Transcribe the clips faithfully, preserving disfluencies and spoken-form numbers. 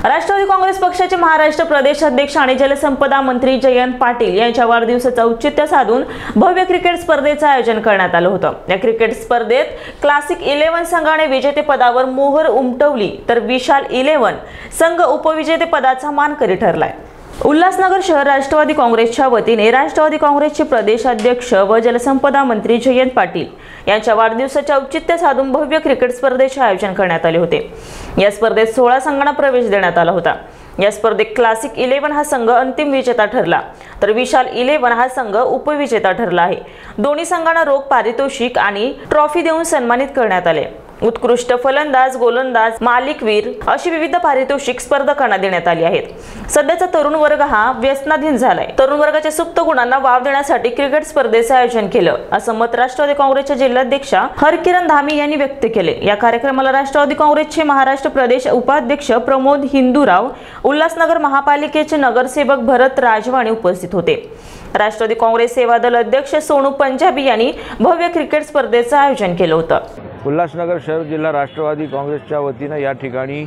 राष्ट्रवादी काँग्रेस पक्षाचे महाराष्ट्र प्रदेश अध्यक्ष आणि जलसंपदा मंत्री जयंत पाटील यांच्या वाढदिवसाचं औचित्य साधून भव्य क्रिकेट स्पर्धेचं आयोजन करण्यात आलं होतं। या क्रिकेट स्पर्धेत क्लासिक इलेव्हन संघाने विजेतेपदावर मोहर उमटवली तर विशाल इलेव्हन संघ उपविजेतेपदाचा मानकरी ठरलाय। उल्हासनगर शहर राष्ट्रवादी काँग्रेसच्या वतीने राष्ट्रवादी काँग्रेसचे प्रदेश अध्यक्ष व जलसंपदा मंत्री जयंत पाटील यांच्या वाढदिवसाचे औचित्य साधून भव्य क्रिकेट स्पर्धेचे आयोजन करण्यात आले होते। या स्पर्धेत सोळा संघांना प्रवेश देण्यात आला होता। या स्पर्धेत क्लासिक इलेव्हन हा संघ अंतिम विजेता ठरला तर विशाल इलेव्हन हा संघ उपविजेता ठरला आहे। दोन्ही संघांना रोख पारितोषिक आणि ट्रॉफी देऊन सन्मानित करण्यात आले। उत्कृष्ट फलंदाज, गोलंदाज, मालिकवीर अशी विविध पारितोषिक स्पर्धकांना देण्यात आली आहेत। सध्याचा तरुण वर्ग हा व्यसनाधीन झालाय। तरुण वर्गाच्या सुप्त गुणांना वाव देण्यासाठी क्रिकेट स्पर्धेचे आयोजन केलं असं मत राष्ट्रवादी काँग्रेसच्या जिल्हाध्यक्षा हरकिरण धामी यांनी व्यक्त केले। या कार्यक्रमाला राष्ट्रवादी काँग्रेसचे महाराष्ट्र प्रदेश उपाध्यक्ष प्रमोद हिंदूराव, उल्हासनगर महापालिकेचे नगरसेवक भरत राजवाणी उपस्थित होते। राष्ट्रवादी काँग्रेस सेवा दल अध्यक्ष सोनू पंजाबी यांनी भव्य क्रिकेट स्पर्धेचं आयोजन केलं होतं। उल्हासनगर शहर जिल्हा राष्ट्रवादी काँग्रेसच्या वतीने या ठिकाणी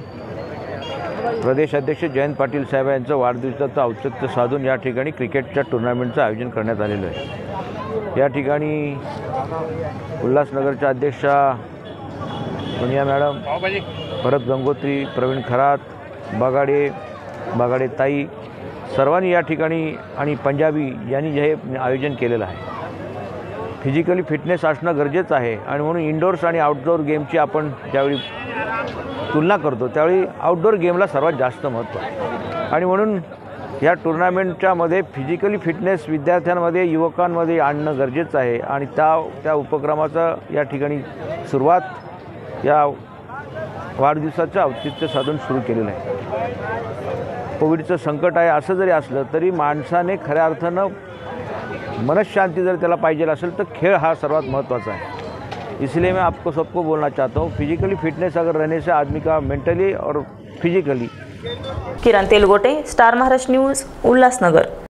प्रदेश अध्यक्ष जयंत पाटील साहेब यांचं वाढदिवसाचं औचित्य साधून या ठिकाणी क्रिकेटच्या टुर्नामेंटचं आयोजन करण्यात आलेलं आहे। या ठिकाणी उल्हासनगरच्या अध्यक्षा सोनिया मॅडम, भरत गंगोत्री, प्रवीण खरात, बगाडे बगाडे ताई सर्वांनी या ठिकाणी आणि पंजाबी यांनी जे हे आयोजन केलेलं आहे। फिजिकली फिटनेस असणं गरजेचं आहे आणि म्हणून इंडोर्स आणि आउटडोर गेमची आपण ज्यावेळी तुलना करतो त्यावेळी आउटडोर गेमला सर्वात जास्त महत्त्व आहे आणि म्हणून या टुर्नामेंटच्या मध्ये फिजिकली फिटनेस विद्यार्थ्यांमध्ये, युवकांमध्ये आणणं गरजेचं आहे आणि त्या त्या उपक्रमाचा या ठिकाणी सुरुवात या वाढदिवसाचं औचित्य साधून सुरू केलेलं आहे। कोविडचं संकट आहे असं जरी असलं तरी माणसाने खऱ्या अर्थानं मनशांति जर त्याला पाहिजे असेल तर खेल हा सर्वात महत्त्वाचा है। इसलिए मैं आपको सबको बोलना चाहता हूँ, फिजिकली फिटनेस अगर रहने से आदमी का मेंटली और physically. Kiran Telgote, star Maharashtra news, Ulhasnagar.